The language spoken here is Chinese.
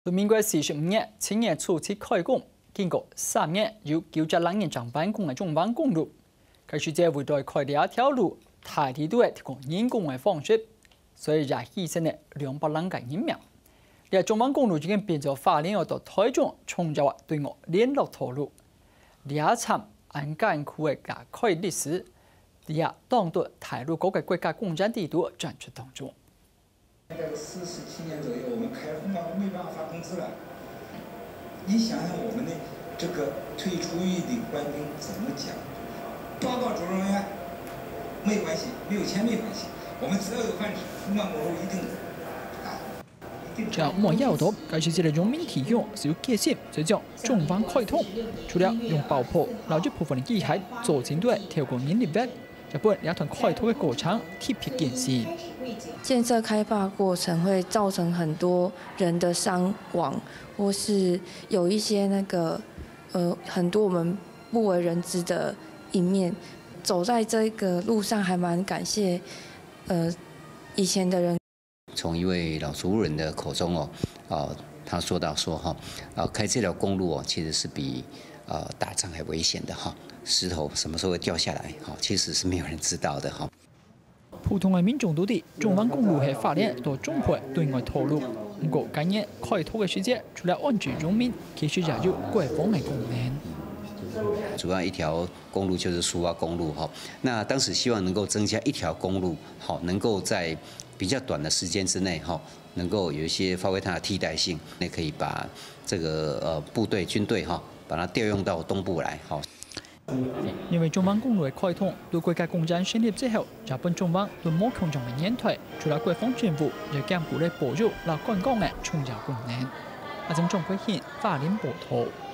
民國45年青年初次開工，經過3年由92年長辦公嘅中灣公路，佢係在未來開第一條路，大地都係提供人工嘅方式，所以也犧牲咗200人嘅人命。呢中灣公路已經變咗花蓮到台中、從州啊對外聯絡道路。呢一場安艱苦嘅架開歷史，呢也當到台陸各個國家共產地圖展出當中。 大概47年左右，我们开工嘛，没办法发工资了。你想想我们的这个退出役的官兵怎么讲？报告主任员，没关系，没有钱没关系，我们只要有饭吃，工办公路一定像莫要到，介紹這類用民提用是要決心，就將中灣開通，除了用爆破留住部分的機械做成對跳過人力weg，日本也同開通的過程特別見示。 建設開發過程會造成很多人的傷亡，或是有一些很多我們不為人知的一面。走在這個路上，還蠻感謝以前的人。 從一位老族人的口中他說到說開這條公路其實是比打仗還危險的石頭什麼時候會掉下來其實是沒有人知道的普通嘅民眾都知中灣公路係花蓮到中部對外道路，不過今年開通嘅時間，除了安置用民，其實也有國防嘅功能。 主要一條公路就是蘇澳公路那當時希望能夠增加一條公路能夠在比較短的時間之內能夠有一些發揮它的替代性，也可以把這個部隊軍隊把它調用到東部來因為中灣公路嘅開通，對國家共產成立之後，日本中灣對冇強壯嘅年代，除了國防政府，也兼顧嚟保育和觀光嘅重要功能。阿正中國縣花蓮報道。